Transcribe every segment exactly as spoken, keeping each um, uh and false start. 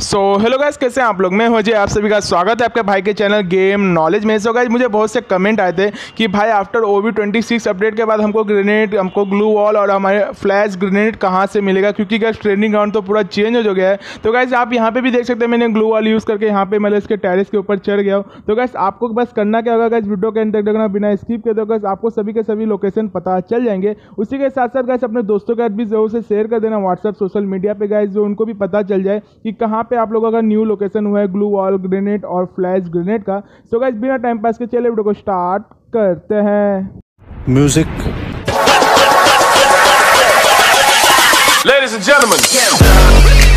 So hello guys, कैसे हैं आप लोग। मैं हूं जी, आप सभी का स्वागत है आपके भाई के चैनल गेम नॉलेज में। सो गाइस, मुझे बहुत से कमेंट आए थे कि भाई after O B twenty six update के बाद हमको ग्रेनेड, हमको ग्लू वॉल और हमारे फ्लैश ग्रेनेड कहां से मिलेगा, क्योंकि गाइस ट्रेनिंग ग्राउंड तो पूरा चेंज हो गया है। तो गाइस आप यहां पे भी देख सकते हैं, मैंने ग्लू वॉल यूज़ करके यहाँ पे मतलब इसके टेरेस के ऊपर चढ़ गया हूँ। तो गाइस आपको बस करना क्या होगा, गाइस वीडियो के अंत तक देखना, बिना स्किप के। तो गाइस आपको सभी के सभी लोकेशन पता चल जाएंगे। उसी के साथ साथ गाइस अपने दोस्तों के साथ भी जरूर से शेयर कर देना व्हाट्सएप सोशल मीडिया पे गाइस, जो उनको भी पता चल जाए कि कहाँ पे आप लोगों का न्यू लोकेशन हुआ है ग्लू वॉल ग्रेनेड और फ्लैश ग्रेनेड का। सो गाइस बिना टाइम पास के चले वीडियो को स्टार्ट करते हैं। Music. Ladies and gentlemen.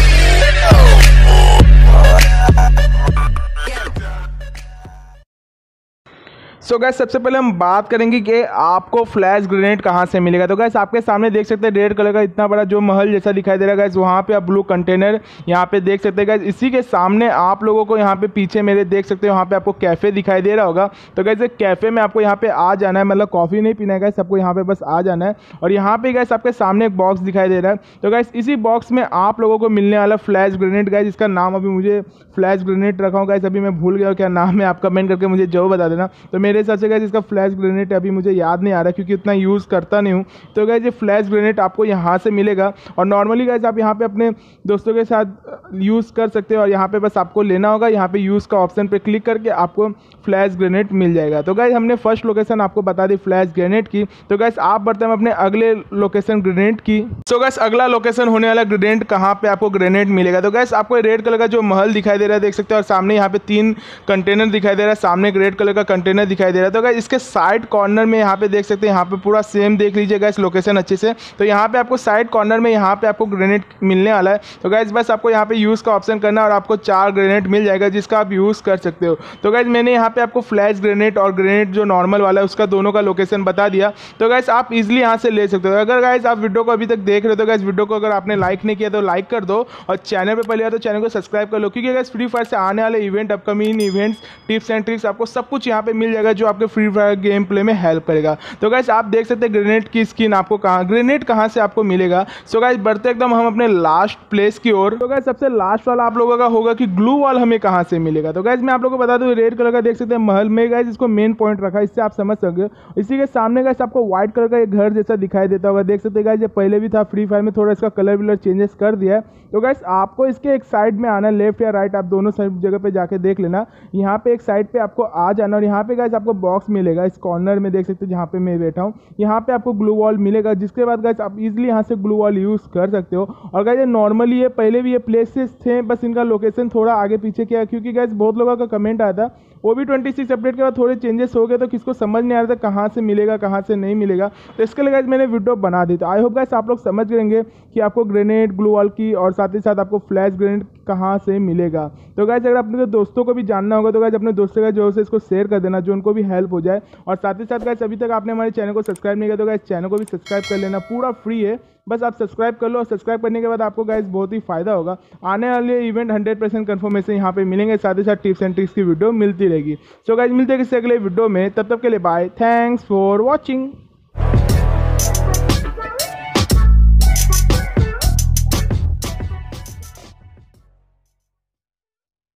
So guys सबसे पहले हम बात करेंगे कि आपको फ्लैश ग्रेनेड कहाँ से मिलेगा। तो गैस आपके सामने देख सकते हैं रेड कलर का इतना बड़ा जो महल जैसा दिखाई दे रहा है गैस, वहाँ पे आप ब्लू कंटेनर यहाँ पे देख सकते हैं गैस। इसी के सामने आप लोगों को यहाँ पे पीछे मेरे देख सकते हैं, वहाँ पे आपको कैफ़े दिखाई दे रहा होगा। तो गैस कैफ़े में आपको यहाँ पे आ जाना है, मतलब कॉफ़ी नहीं पीना है गैस, आपको यहाँ पे बस आ जाना है। और यहाँ पे गैस आपके सामने एक बॉक्स दिखाई दे रहा है। तो गैस इसी बॉक्स में आप लोगों को मिलने वाला फ्लैश ग्रेनेड गैस, इसका नाम अभी मुझे फ्लैश ग्रेनेड रखा हूँ गैस, अभी मैं भूल गया क्या नाम है, आप कमेंट करके मुझे जो बता देना। तो मेरे हिसाब से गैस इसका फ्लैश ग्रेनेड अभी मुझे याद नहीं आ रहा, क्योंकि उतना यूज़ करता नहीं हूँ। तो गैस ये फ्लैश ग्रेनेड आपको यहाँ से मिलेगा। और नॉर्मली गैस आप यहाँ पे अपने दोस्तों के साथ यूज़ कर सकते हो, और यहाँ पे बस आपको लेना होगा, यहाँ पे यूज़ का ऑप्शन पे क्लिक करके आपको फ्लैश ग्रेनेड मिल जाएगा। तो गैस हमने फर्स्ट लोकेशन आपको बता दी फ्लैश ग्रेनेड की। तो गैस आप बढ़ते हैं अपने अगले लोकेशन ग्रेनेड की। तो गैस अगला लोकेशन होने वाला ग्रेनेड कहाँ पे आपको ग्रेनेड मिलेगा। तो गैस आपको रेड कलर का जो महल दिखाई दे रहा है देख सकते हो, और सामने यहाँ पे तीन कंटेनर दिखाई दे रहा है, सामने एक रेड कलर का कंटेनर दिखाई दे रहा है। तो गैस इसके साइड कॉर्नर में यहाँ पे देख सकते हैं, यहाँ पे पूरा सेम देख लीजिएगा इस लोकेशन अच्छे से। तो यहाँ पे आपको साइड कॉर्नर में यहाँ पे आपको ग्रेनेड मिलने वाला है। तो गैस बस आपको यहाँ पे यूज़ का ऑप्शन करना है और आपको चार ग्रेनेड मिल जाएगा, जिसका आप यूज़ कर सकते हो। तो गैस मैंने यहाँ पे आपको फ्लैश ग्रेनेड और ग्रेनेड जो नॉर्मल वाला है उसका दोनों का लोकेशन बता दिया। तो गैस आप इजीली यहाँ से ले सकते हो। अगर गैस आप वीडियो को अभी तक देख रहे हो तो गैस वीडियो को अगर आपने लाइक नहीं किया तो लाइक कर दो, और चैनल पर पहले आया तो चैनल को सब्सक्राइब कर लो, क्योंकि गैस फ्री फायर से आने वाले event, upcoming events, tips and tricks आपको सब कुछ यहाँ पे मिल जाएगा, जो आपके फ्री फायर गेम प्ले में हेल्प करेगा। तो गाइस आप देख सकते हैं ग्रेनेड की स्किन आपको कहाँ, ग्रेनेड कहाँ से आपको मिलेगा। सो गाइस बढ़ते एकदम हम अपने लास्ट प्लेस की ओर। तो गाइस सबसे लास्ट वाला आप लोगों का होगा कि ग्लू वॉल हमें कहाँ से मिलेगा। तो गाइस मैं आप लोगों को बता दूं, रेड कलर का देख सकते हैं महल में गाइस इसको मेन पॉइंट रखा है, इससे आप समझ सकते हो। इसी के सामने गाइस आपको व्हाइट कलर का एक घर जैसा दिखाई देता होगा, देख सकते हैं गाइस, ये पहले भी था फ्री फायर में, थोड़ा इसका कलर विलर चेंजेस कर दिया है। तो गाइस आपको इसके एक साइड में आना, लेफ्ट या राइट आप दोनों जगह पे जाके देख लेना। यहाँ पे एक साइड पे आपको आ जाना, और यहाँ पे गाइस आपको बॉक्स मिलेगा इस कॉर्नर में, देख सकते हो जहाँ पे मैं बैठा हूँ, यहाँ पे आपको ग्लू वॉल मिलेगा, जिसके बाद गाइस आप इजीली यहाँ से ग्लू वॉल यूज़ कर सकते हो। और गाइस ये नॉर्मली ये पहले भी ये प्लेसेस थे, बस इनका लोकेशन थोड़ा आगे पीछे किया, क्योंकि गाइस बहुत लोगों का कमेंट आया था O B twenty six update के बाद थोड़े चेंजेस हो गए, तो किसको समझ नहीं आ रहा था कहाँ से मिलेगा कहाँ से नहीं मिलेगा। तो इसके लिए गाइस मैंने वीडियो बना दी। तो आई होप गाइस आप लोग समझ गएंगे कि आपको ग्रेनेड, ग्लू वॉल की, और साथ ही साथ आपको फ्लैश ग्रेनेड कहाँ से मिलेगा। तो गाइस अगर अपने दोस्तों को भी जानना होगा तो गाइस अपने दोस्तों का जो है इसको शेयर कर देना, जो उनको भी हेल्प हो जाए। और साथ ही साथ गाइस अभी तक आपने हमारे चैनल को सब्सक्राइब नहीं किया तो गाइस चैनल को भी सब्सक्राइब कर लेना, पूरा फ्री है, बस आप सब्सक्राइब कर लो। और सब्सक्राइब करने के बाद आपको गाइस बहुत ही फायदा होगा। आने वाले इवेंट हंड्रेड परसेंट कन्फर्मेशन यहाँ पे मिलेंगे, साथ ही साथ टिप्स एंड ट्रिक्स की वीडियो मिलती रहेगी। सो गाइस मिलते हैं किसी अगले वीडियो में, तब तक के लिए बाय, थैंक्स फॉर वॉचिंग।